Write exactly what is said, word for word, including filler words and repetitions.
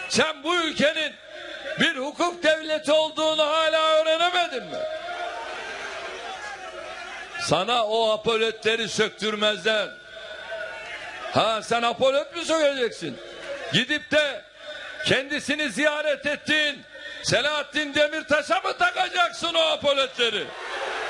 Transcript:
Sen bu ülkenin bir hukuk devleti olduğunu hala öğrenemedin mi? Sana o apoletleri söktürmezler. Ha, sen apolet mi sökeceksin? Gidip de kendisini ziyaret ettiğin Selahattin Demirtaş'a mı takacaksın o apoletleri?